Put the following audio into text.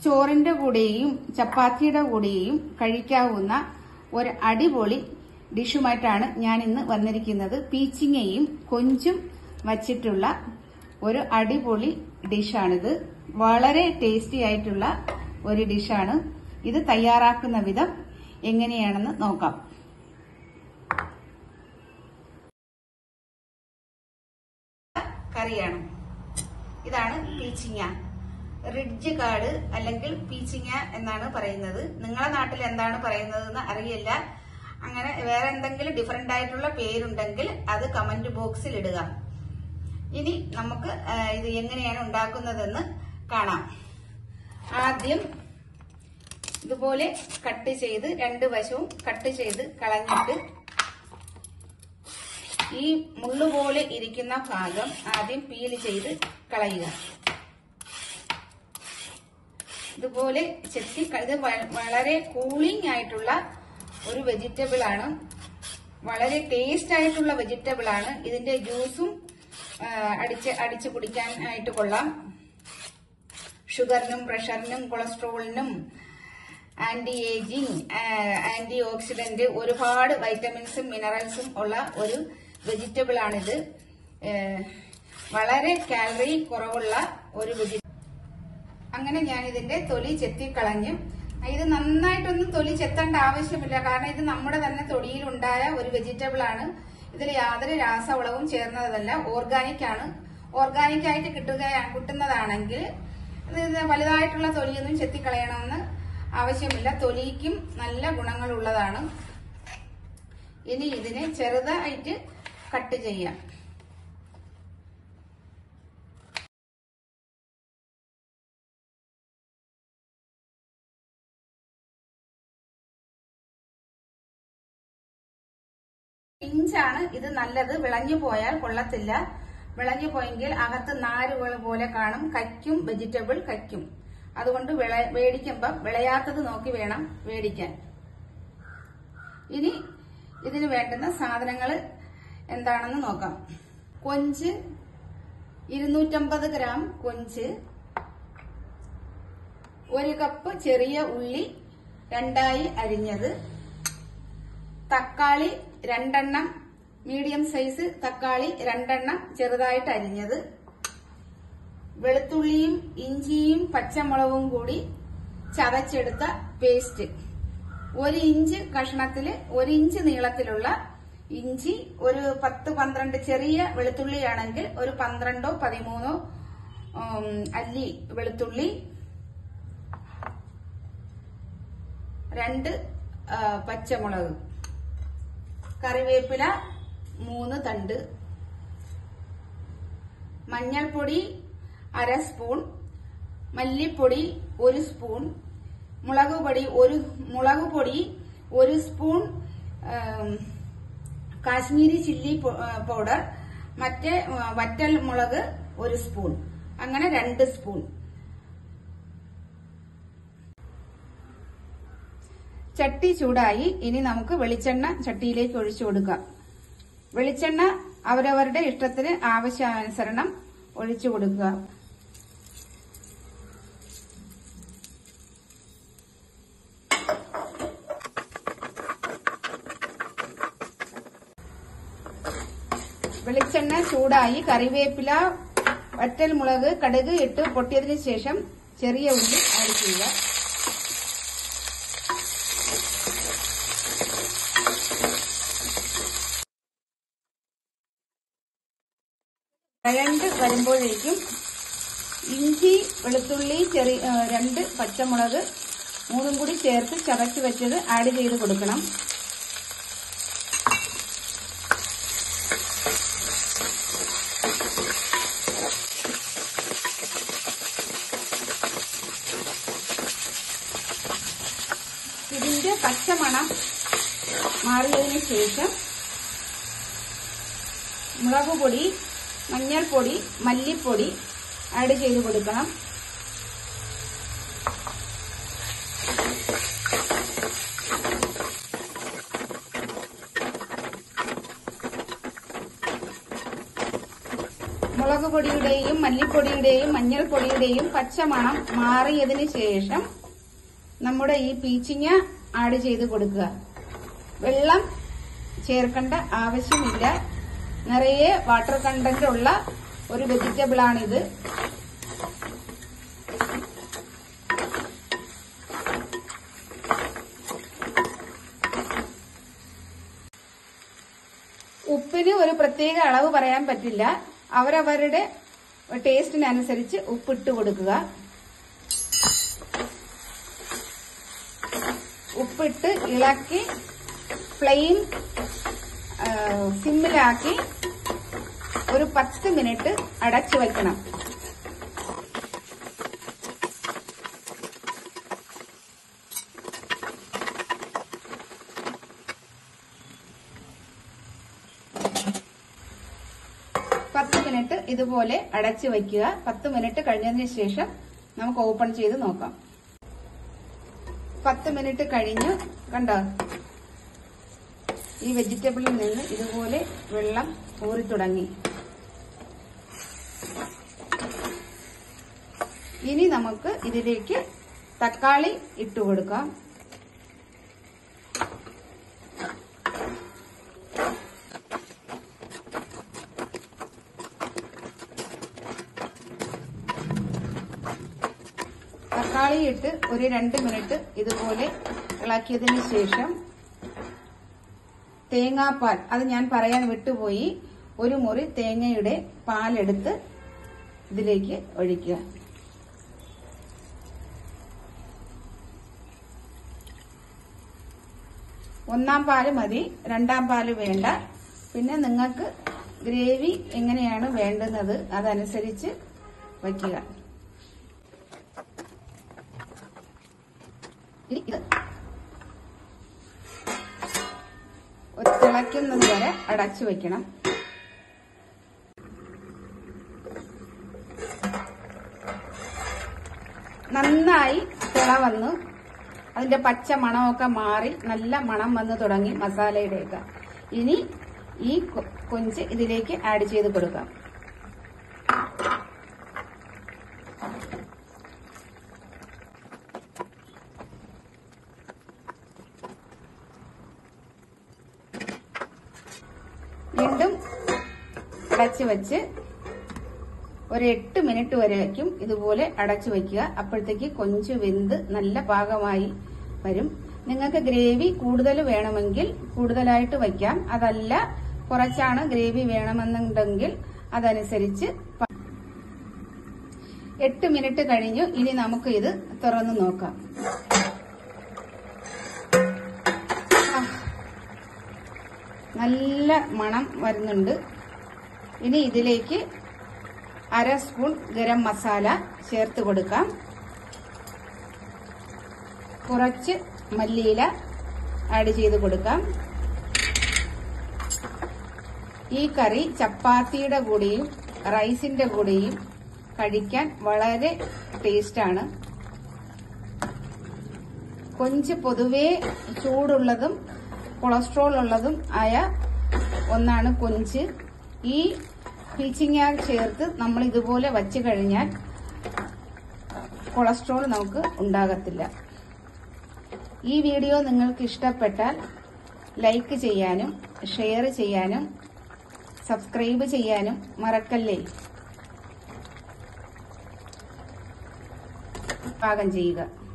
ചോറിന്റെ കൂടെയും ചപ്പാത്തിയുടെ കൂടെയും കഴിക്കാവുന്ന ഒരു അടിപൊളി ഡിഷുമായിട്ടാണ് ഞാൻ ഇന്ന് വന്നിരിക്കുന്നത്. പീച്ചിങ്ങയും കൊഞ്ചും വച്ചിട്ടുള്ള ഒരു അടിപൊളി ഡിഷാണിത്. വളരെ ടേസ്റ്റി ആയിട്ടുള്ള ഒരു ഡിഷാണ്. ഇത് തയ്യാറാക്കുന്ന വിധം എങ്ങനെയാണെന്ന് നോക്കാം. കറിയാണ്. ഇതാണ് പീച്ചിങ്ങ. റിഡ്ജ് കാട് അല്ലെങ്കിൽ പീച്ചിങ്ങ എന്നാണ് പറയുന്നത്. നിങ്ങളെ നാട്ടിൽ എന്താണ് പറയുന്നതെന്ന് അറിയില്ല. അങ്ങനെ വേറെ എന്തെങ്കിലും ഡിഫറെന്റ് ആയിട്ടുള്ള പേരുണ്ടെങ്കിൽ അത് കമന്റ് ബോക്സിൽ ഇടുക. ഇനി നമുക്ക് ഇത് എങ്ങനെയാണ് ഉണ്ടാക്കുന്നതെന്ന് കാണാം. ആദ്യം ഇതുപോലെ കട്ട് ചെയ്ത് രണ്ട് വശവും കട്ട് ചെയ്ത് കളഞ്ഞിട്ട് ഈ മുള്ളുപോലെ ഇരിക്കുന്ന ഭാഗം ആദ്യം പീൽ ചെയ്ത് കളയുക. ഇതുപോലെ ചെത്തി ഇത് വളരെ കൂളിംഗ് ആയിട്ടുള്ള ഒരു വെജിറ്റബിൾ ആണ്. വളരെ ടേസ്റ്റ് ആയിട്ടുള്ള വെജിറ്റബിൾ ആണ്. ഇതിന്റെ ജ്യൂസും അടിച്ച് കുടിക്കാനായിട്ട് കൊള്ളാം. ഷുഗറിനും പ്രഷറിനും കൊളസ്ട്രോളിനും ആന്റി ഏജിങ്, ആന്റി ഓക്സിഡന്റ്, ഒരുപാട് വൈറ്റമിൻസും മിനറൽസും ഉള്ള ഒരു വെജിറ്റബിൾ ആണിത്. വളരെ കാലറി കുറവുള്ള ഒരു വെജിറ്റബിൾ. അങ്ങനെ ഞാൻ ഇതിന്റെ തൊലി ചെത്തിക്കളഞ്ഞു. ഇത് നന്നായിട്ടൊന്നും തൊലി ചെത്തേണ്ട ആവശ്യമില്ല. കാരണം ഇത് നമ്മുടെ തന്നെ തൊടിയിലുണ്ടായ ഒരു വെജിറ്റബിൾ ആണ്. ഇതിൽ യാതൊരു രാസവളവും ചേർന്നതല്ല. ഓർഗാനിക് ആണ്. ഓർഗാനിക് ആയിട്ട് കിട്ടുന്നതാണെങ്കിൽ ഇത് വലുതായിട്ടുള്ള തൊലിയൊന്നും ചെത്തിക്കളയണമെന്ന് ആവശ്യമില്ല. തൊലിക്കും നല്ല ഗുണങ്ങളുള്ളതാണ്. ഇനി ഇതിനെ ചെറുതായിട്ട് കട്ട് ചെയ്യാം. പിഞ്ചാണ് ഇത് നല്ലത്. വിളഞ്ഞു പോയാൽ കൊള്ളത്തില്ല. വിളഞ്ഞു പോയെങ്കിൽ അകത്ത് നാരുകൾ പോലെ കാണും. കയ്ക്കും, വെജിറ്റബിൾ കയ്ക്കും. അതുകൊണ്ട് വേടിക്കുമ്പം വിളയാത്തത് നോക്കി വേണം വേടിക്കാൻ. ഇനി ഇതിന് വേണ്ടുന്ന സാധനങ്ങൾ എന്താണെന്ന് നോക്കാം. കൊഞ്ച് 250 ഗ്രാം കൊഞ്ച്, 1 കപ്പ് ചെറിയ ഉള്ളി രണ്ടായി അരിഞ്ഞത്, തക്കാളി 2 എണ്ണം മീഡിയം സൈസ് തക്കാളി 2 എണ്ണം ചെറുതായിട്ട് അരിഞ്ഞത്, വെളുത്തുള്ളിയും ഇഞ്ചിയും പച്ചമുളകും കൂടി ചതച്ചെടുത്ത പേസ്റ്റ്, 1 ഇഞ്ച് കഷ്ണത്തില് 1 ഇഞ്ച് നീളത്തിലുള്ള ഇഞ്ചി, ഒരു 10-12 ചെറിയ വെളുത്തുള്ളിയാണെങ്കിൽ ഒരു 12-13 അല്ലി വെളുത്തുള്ളി, 2 പച്ചമുളക്, കറിവേപ്പില 3 തണ്ട്, മഞ്ഞൾപ്പൊടി 1/2 സ്പൂൺ, മല്ലിപ്പൊടി 1 സ്പൂൺ, മുളക് പൊടി 1 സ്പൂൺ, കാശ്മീരി ചില്ലി പൗഡർ, മറ്റേ വറ്റൽ മുളക് 1 സ്പൂൺ, അങ്ങനെ 2 സ്പൂൺ. ചട്ടി ചൂടായി. ഇനി നമുക്ക് വെളിച്ചെണ്ണ ചട്ടിയിലേക്ക് ഒഴിച്ചു കൊടുക്കാം. വെളിച്ചെണ്ണ അവരവരുടെ ഇഷ്ടത്തിന് ആവശ്യാനുസരണം ഒഴിച്ചു കൊടുക്കുക. വെളിച്ചെണ്ണ ചൂടായി. കറിവേപ്പില, വറ്റൽ മുളക്, കടുക് ഇട്ട് പൊട്ടിയതിനു ശേഷം ചെറിയ ഉള്ളി ആഡ് ചെയ്യുക. വഴണ്ട് വരുമ്പോഴേക്കും ഇഞ്ചി, വെളുത്തുള്ളി, 2 പച്ചമുളക് 3 കൂടി ചേർത്ത് ചതച്ച് വെച്ചത് ആഡ് ചെയ്ത് കൊടുക്കണം. ഇതിന്റെ പച്ചമണം മാറിയതിനു ശേഷം മുളക് പൊടി, മഞ്ഞൾപ്പൊടി, മല്ലിപ്പൊടി ആഡ് ചെയ്ത് കൊടുക്കണം. മുളക് മുളകുപൊടിയുടെയും മല്ലിപ്പൊടിയുടെയും മഞ്ഞൾപ്പൊടിയുടെയും പച്ചമണം മാറിയതിന് ശേഷം നമ്മുടെ ഈ പീച്ചിങ്ങ ആഡ് ചെയ്ത് കൊടുക്കുക. വെള്ളം ചേർക്കേണ്ട ആവശ്യമില്ല. നിറയെ വാട്ടർ കണ്ടന്റ് ഉള്ള ഒരു വെജിറ്റബിൾ ആണിത്. ഉപ്പിന് ഒരു പ്രത്യേക അളവ് പറയാൻ പറ്റില്ല. അവരവരുടെ ടേസ്റ്റിനനുസരിച്ച് ഉപ്പിട്ട് കൊടുക്കുക. ഉപ്പിട്ട് ഇളക്കി ഫ്ലെയിം സിമ്മിലാക്കി ഒരു 10 മിനിറ്റ് അടച്ചു വയ്ക്കണം. മിനിറ്റ് ഇതുപോലെ അടച്ചു വയ്ക്കുക. 10 മിനിറ്റ് കഴിഞ്ഞതിന് ശേഷം നമുക്ക് ഓപ്പൺ ചെയ്ത് നോക്കാം. 10 മിനിറ്റ് കഴിഞ്ഞ് കണ്ടോ, ഈ വെജിറ്റബിളിൽ നിന്ന് ഇതുപോലെ വെള്ളം ഊറി തുടങ്ങി. ഇനി നമുക്ക് ഇതിലേക്ക് തക്കാളി ഇട്ടുകൊടുക്കാം. തക്കാളി ഇട്ട് ഒരു 2 മിനിറ്റ് ഇതുപോലെ ഇളക്കിയതിന് ശേഷം തേങ്ങാപ്പാൽ, അത് ഞാൻ പറയാൻ വിട്ടുപോയി, ഒരു മുറി തേങ്ങയുടെ പാലെടുത്ത് ഇതിലേക്ക് ഒഴിക്കുക. ഒന്നാം പാല് മതി, രണ്ടാം പാല് വേണ്ട. പിന്നെ നിങ്ങൾക്ക് ഗ്രേവി എങ്ങനെയാണ് വേണ്ടുന്നത് അതനുസരിച്ച് വയ്ക്കുക. തിളയ്ക്കുന്നത് വരെ അടച്ചു വെക്കണം. നന്നായി തിള വന്നു, അതിന്റെ പച്ച മണമൊക്കെ മാറി നല്ല മണം വന്നു തുടങ്ങി മസാലയുടെയൊക്കെ. ഇനി ഈ കൊഞ്ച് ഇതിലേക്ക് ആഡ് ചെയ്ത് കൊടുക്കാം. വീണ്ടും അടച്ചു വെച്ച് ഒരു 8 മിനിറ്റ് വരേക്കും ഇതുപോലെ അടച്ചു വയ്ക്കുക. അപ്പോഴത്തേക്ക് കൊഞ്ച് വെന്ത് നല്ല പാകമായി വരും. നിങ്ങൾക്ക് ഗ്രേവി കൂടുതൽ വേണമെങ്കിൽ കൂടുതലായിട്ട് വയ്ക്കാം. അതല്ല, കുറച്ചാണ് ഗ്രേവി വേണമെന്നുണ്ടെങ്കിൽ അതനുസരിച്ച്. 8 മിനിറ്റ് കഴിഞ്ഞു. ഇനി നമുക്ക് ഇത് തുറന്നു നോക്കാം. നല്ല മണം വരുന്നുണ്ട്. ഇനി ഇതിലേക്ക് 1/2 സ്പൂൺ ഗരം മസാല ചേർത്ത് കൊടുക്കാം. കുറച്ച് മല്ലിയില ആഡ് ചെയ്ത് കൊടുക്കാം. ഈ കറി ചപ്പാത്തിയുടെ കൂടെയും റൈസിന്റെ കൂടെയും കഴിക്കാൻ വളരെ ടേസ്റ്റാണ്. കൊഞ്ച് പൊതുവേ ചൂടുള്ളതും കൊളസ്ട്രോൾ ഉള്ളതും ആയ ഒന്നാണ് കൊഞ്ച്. ഈ പീച്ചിങ്ങ ചേർത്ത് നമ്മൾ ഇതുപോലെ വച്ചു കഴിഞ്ഞാൽ കൊളസ്ട്രോൾ നമുക്ക് ഉണ്ടാകത്തില്ല. ഈ വീഡിയോ നിങ്ങൾക്ക് ഇഷ്ടപ്പെട്ടാൽ ലൈക്ക് ചെയ്യാനും ഷെയർ ചെയ്യാനും സബ്സ്ക്രൈബ് ചെയ്യാനും മറക്കല്ലേ. പാകം ചെയ്യുക.